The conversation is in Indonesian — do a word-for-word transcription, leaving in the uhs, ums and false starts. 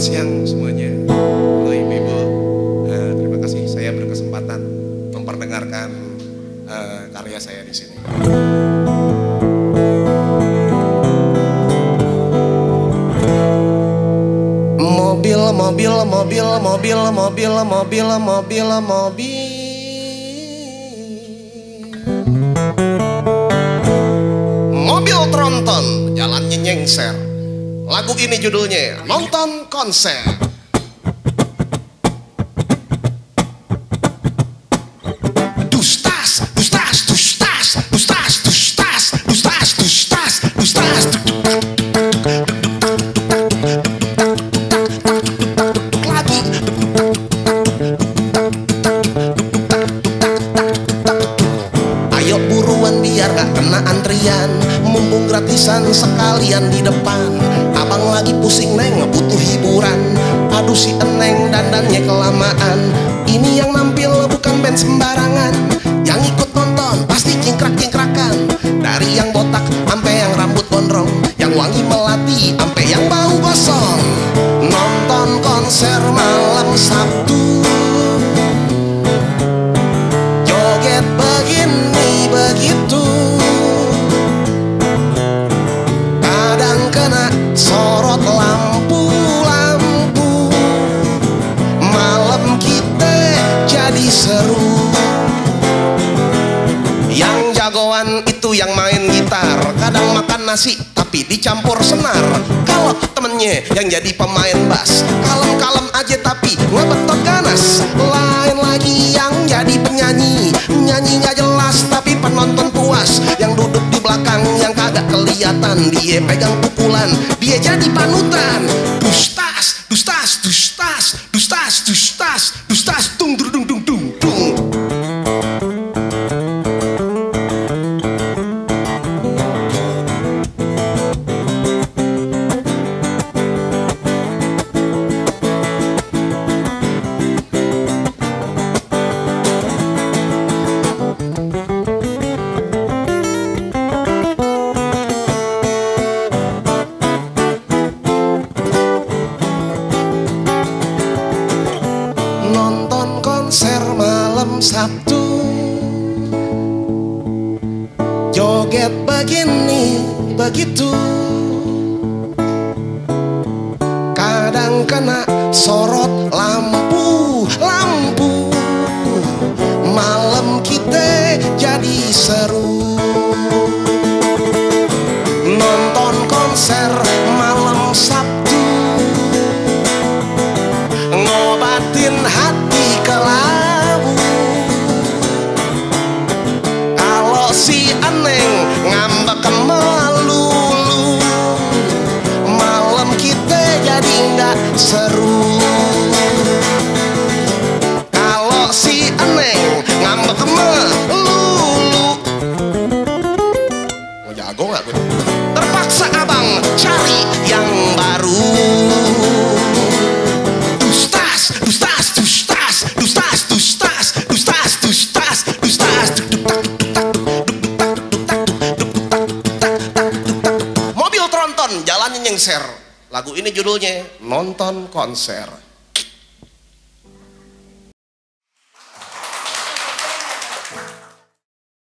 Selamat siang semuanya. Halo ibu-ibu, uh, terima kasih saya berkesempatan memperdengarkan uh, karya saya di sini. Mobil, mobil, mobil, mobil, mobil, mobil, mobil, mobil. Mobil tronton, jalannya nyengser. Lagu ini judulnya Nonton Konser. Dustas, dustas, dustas, dustas, dustas, dustas, dustas, dustas. Lagi. Ayo buruan biar gak kena antrian, mumpung gratisan sekalian di depan. Abang lagi pusing neng, butuh hiburan. Aduh si eneng dandannya kelamaan. Ini yang nampil bukan band sembarangan. Yang ikut nonton pasti cingkrak-cingkrakan. Dari yang botak sampai yang rambut gondrong, yang wangi melati sampai yang bau gosong. Nonton konser malam Sabtu, joget begini begitu, kadang kena sorot lampu-lampu. Malam kita jadi seru. Yang jagoan itu yang main gitar, kadang makan nasi tapi dicampur senar. Kalau temennya yang jadi pemain bass, kalem-kalem aja tapi ngebetot ganas. Lain lagi yang jadi penyanyi, nyanyi gak jelas tapi penonton puas. Yang duduk di belakang yang kagak kelihatan, dia pegang pukulan, dia jadi panutan. Dustas, dustas, dustas, dustas, dustas, dustas, dung dung dung dung dung dung. Nonton konser malam Sabtu, joget begini begitu, kadang kena sorot lampu-lampu. Malam kita jadi seru. Nonton konser malam Sabtu, ngobatin hati kelabu. Kalau si eneng ngambek melulu, malam kita jadi nggak seru. Kalau si eneng ngambek melulu, mau jago nggak gue? Terpaksa abang cari yang baru. Dustas, dustas, dustas, dustas, dustas, dustas, dustas, dustas. Mobil tronton jalannya nyengser. Lagu ini judulnya Nonton Konser.